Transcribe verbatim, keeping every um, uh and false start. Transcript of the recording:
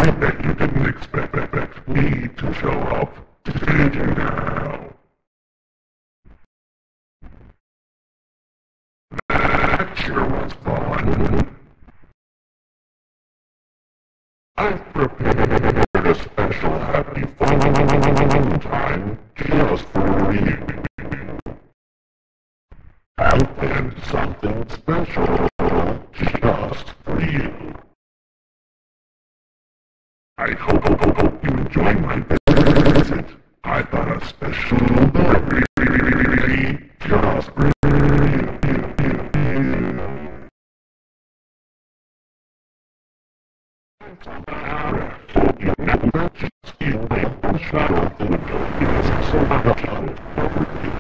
I bet you didn't expect me to show up. Did you now? That sure was fun. I've prepared a special happy fun time just for you. I've planned something special just for you. I hope, hope, hope you enjoy my visit. I thought a special delivery just for you. You know that just in the shadow of the window is so much of